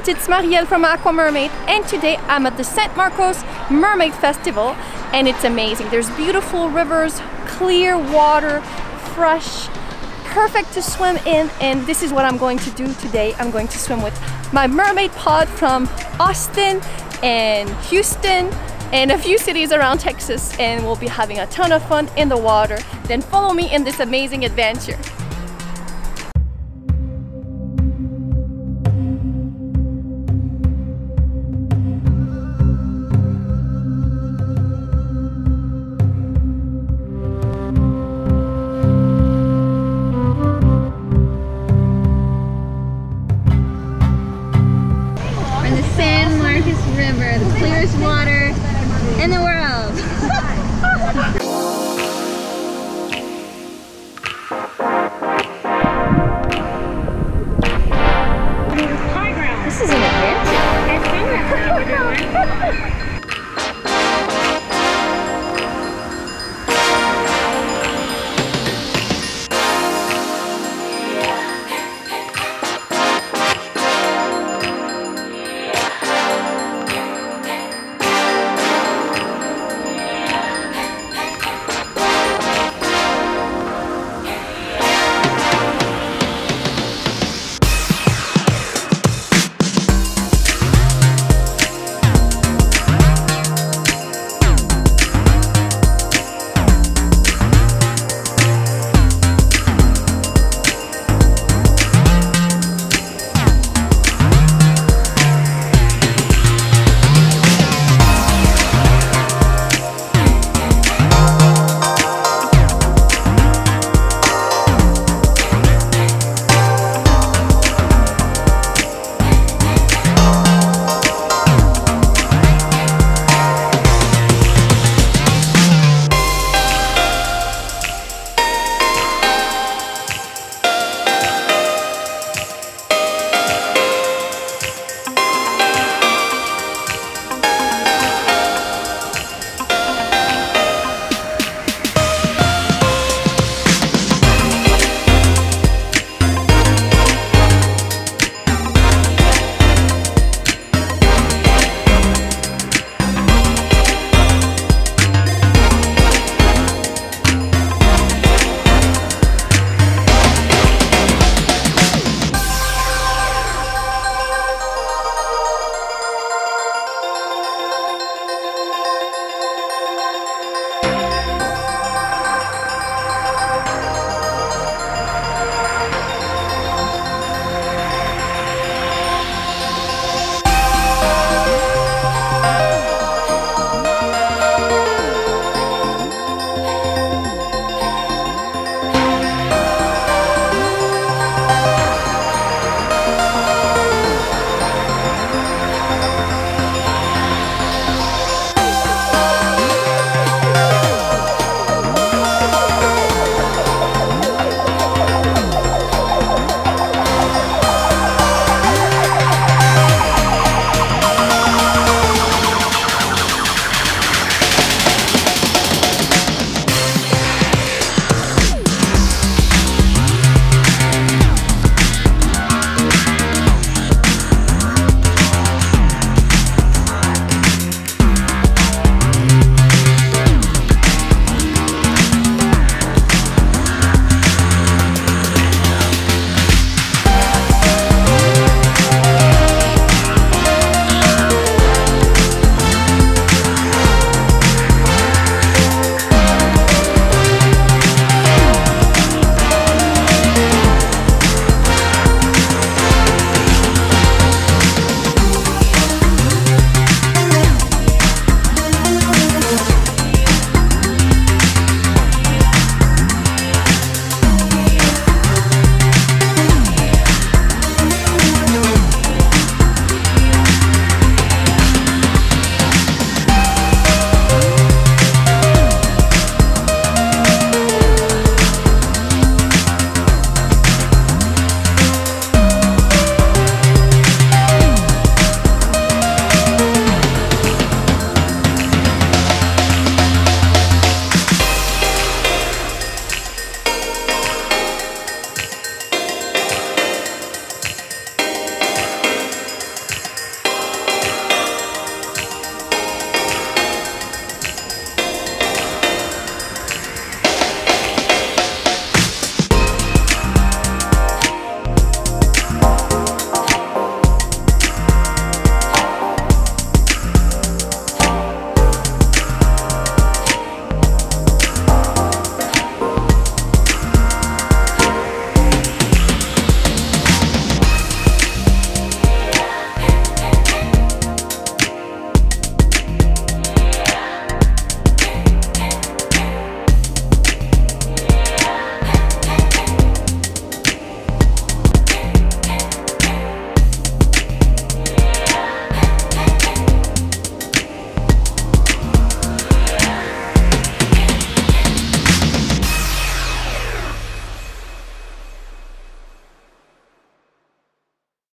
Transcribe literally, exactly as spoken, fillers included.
Mermaids, it's Marielle from AquaMermaid, and today I'm at the Saint Marcos Mermaid Festival, and it's amazing. There's beautiful rivers, clear water, fresh, perfect to swim in, and this is what I'm going to do today. I'm going to swim with my mermaid pod from Austin and Houston and a few cities around Texas, and we'll be having a ton of fun in the water. Then follow me in this amazing adventure.